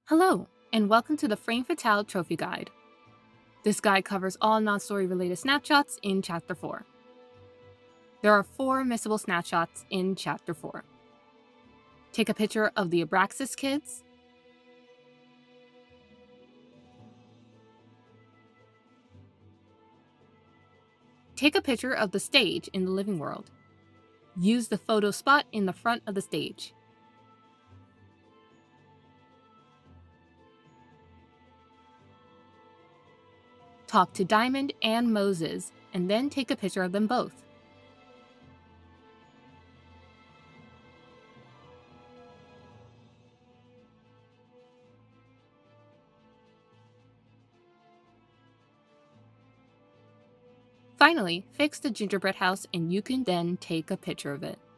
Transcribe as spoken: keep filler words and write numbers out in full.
Hello, and welcome to the Frame Fatale Trophy Guide. This guide covers all non-story related snapshots in Chapter four. There are four missable snapshots in Chapter four. Take a picture of the Abraxas kids, take a picture of the stage in the living world. Use the photo spot in the front of the stage. Talk to Diamond and Moses, and then take a picture of them both. Finally, fix the gingerbread house and you can then take a picture of it.